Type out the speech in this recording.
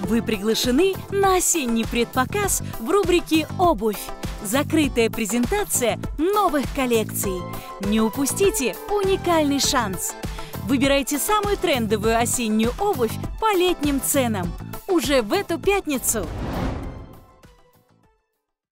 Вы приглашены на осенний предпоказ в рубрике «Обувь». Закрытая презентация новых коллекций. Не упустите уникальный шанс. Выбирайте самую трендовую осеннюю обувь по летним ценам. Уже в эту пятницу.